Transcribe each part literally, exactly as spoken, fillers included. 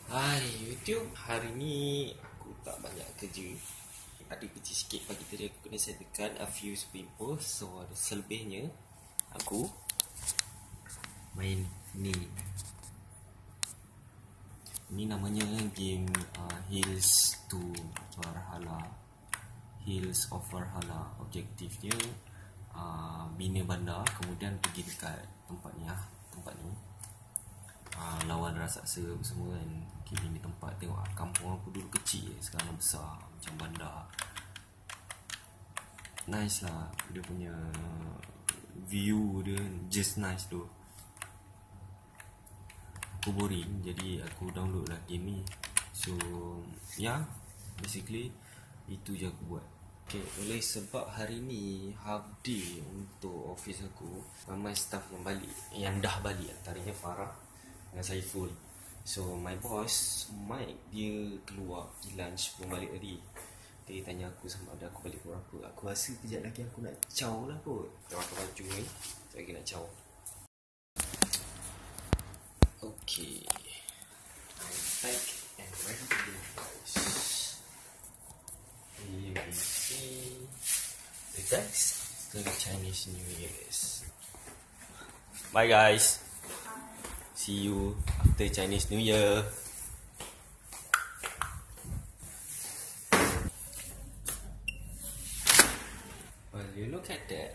Hai YouTube, hari ni aku tak banyak kerja. Ada kerja sikit pagi tadi aku kena settlekan a few spin post. So ada selebihnya aku main ni. Ni namanya game uh, Hills to Valhalla. Hills of Valhalla. Objektifnya uh, bina bandar, kemudian pergi dekat tempat ni lah, tempat ni. Uh, lawan raksasa semua kan. Okay, ini tempat tengok kampung aku dulu kecil, sekarang besar macam bandar. Nice lah, dia punya view dia just nice tu. Aku boring, jadi aku download lah game ni. So ya, yeah, basically itu je aku buat. Okay, oleh sebab hari ni half day untuk office aku, ramai staff yang balik, yang dah balik, antaranya Farah dengan Saiful. So my boss Mike, dia keluar pergi lunch, belum balik tadi. Dia tanya aku sama ada aku balik pukul berapa. Aku rasa kejap lagi aku nak caw lah kot. Dah pakai baju ni, kejap lagi nak caw. Okay, I'm back and ready to do guys. Here we see the guys, the Chinese New Year's. Bye guys. See you after Chinese New Year. Well, you look at that.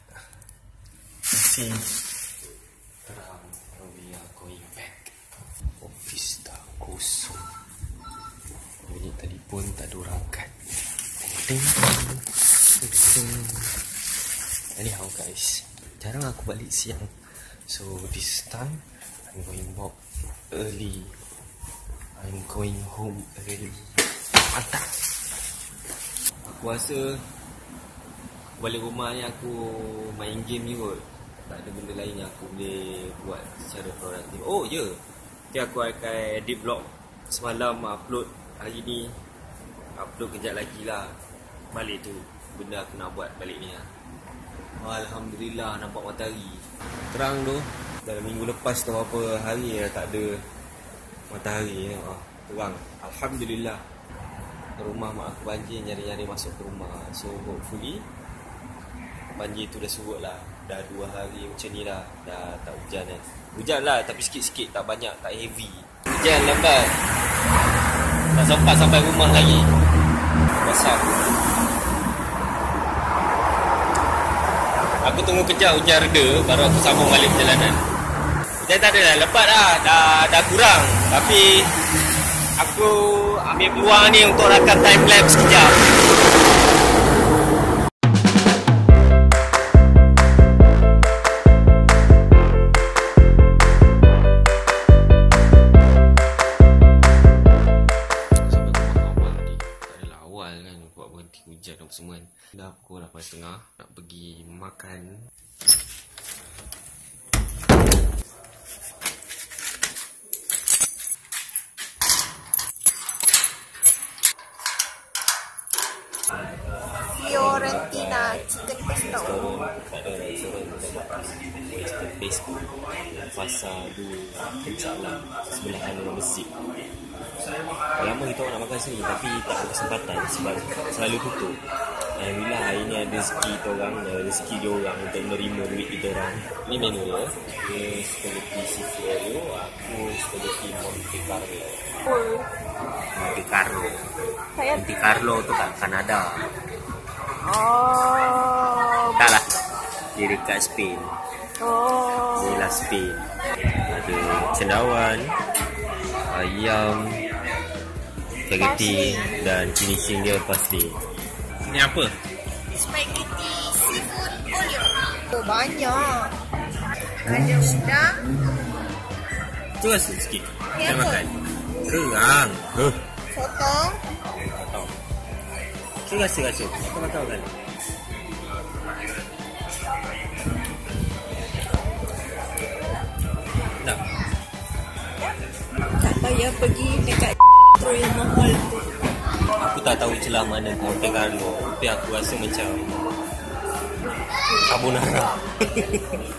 See, terang, we are going back. Office dah kosong. Bunyi telefon tak ada orang kat. Ting ting ting. Anyhow guys, jarang aku balik siang. So this time I'm going back early. I'm going home early. Mantap. Aku rasa balik rumah ni aku main game ni kot. Tak ada benda lain yang aku boleh buat secara produktif. Oh ya, yeah. Nanti aku akan edit vlog. Semalam upload, hari ni upload kejap lagi lah. Balik tu benda aku nak buat balik ni lah. Alhamdulillah nampak matahari. Terang tu. Dalam minggu lepas tu berapa hari dah tak ada matahari ya. Oh, terang. Alhamdulillah. Rumah mak aku banjir, nyari-nyari masuk ke rumah. So hopefully banjir tu dah surut lah. Dah dua hari macam ni lah. Dah tak hujan kan. Hujan lah tapi sikit-sikit, tak banyak, tak heavy. Hujan lambat. Tak sempat sampai rumah lagi. Basah. Aku tunggu kejap hujan reda, baru aku sambung balik perjalanan. Hujan tak ada dah, lebat dah, dah, dah kurang. Tapi aku ambil peluang ni untuk rakam time-lapse sekejap. Hujan apa semua kan. Dah pukul lapan tiga puluh, nak pergi makan. Fiorentina chicken pesto. Tak ada restoran Western Base Pasar dua Kencaklah, sebelahan dengan masjid. Lama kita orang nak makan sini tapi tak ada kesempatan sebab selalu tutup. Alhamdulillah hari ni ada rezeki kita orang, ada rezeki dia orang untuk menerima duit kita orang. Ni menu dia. Dia spaghetti seafood dia, aku spaghetti Monte Carlo. Monte Carlo. Monte Carlo tu kat Kanada. Oh. Tak lah. Dia dekat Spain. Oh. Inilah Spain. Ada cendawan, ayam, spaghetti dan finishing dia pasti. Ni apa? Spaghetti seafood olio. Oh, banyak. Ada udang. Tu rasa sikit. Ni Kita apa? makan. Kerang. Huh. Sotong. Tak tahu. Tu rasa-rasa. Kita makan makan. Tak. Tak payah pergi dekat Royal Mall tu. Aku tak tahu celah mana Monte Carlo, tapi aku rasa macam carbonara.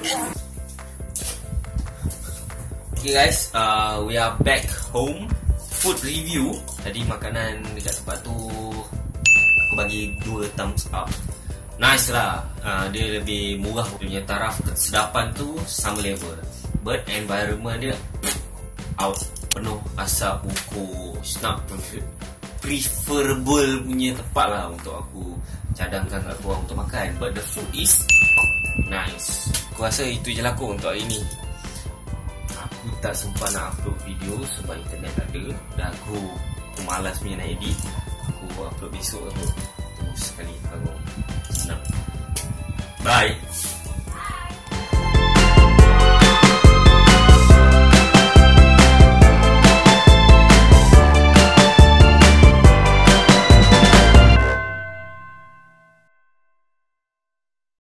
Okay guys, uh, we are back home. food review. Tadi makanan dekat tempat tu aku bagi dua thumbs up. Nice lah. uh, Dia lebih murah. Dia punya taraf kesedapan tu sama level. But environment dia out, penuh asap buku. It's not preferable punya tempat lah untuk aku cadangkan kat korang untuk makan. But the food is nice. Aku rasa itu je lah kot untuk hari ni. Aku tak sempat nak upload video sebab internet tak ada. Dan aku, aku malas punya nak edit. Aku upload besok tu. Terus sekali aku senang. Bye.